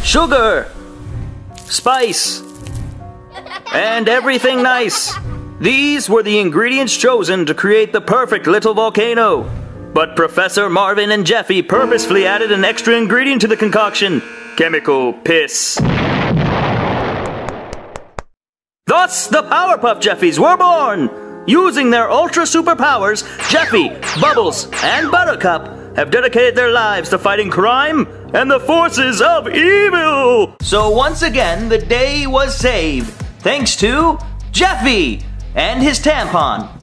sugar, spice, and everything nice. These were the ingredients chosen to create the perfect little volcano. But Professor Marvin and Jeffy purposefully added an extra ingredient to the concoction: chemical piss. Thus, the Powerpuff Jeffies were born! Using their ultra superpowers, Jeffy, Bubbles, and Buttercup have dedicated their lives to fighting crime and the forces of evil! So once again, the day was saved, thanks to Jeffy and his tampon.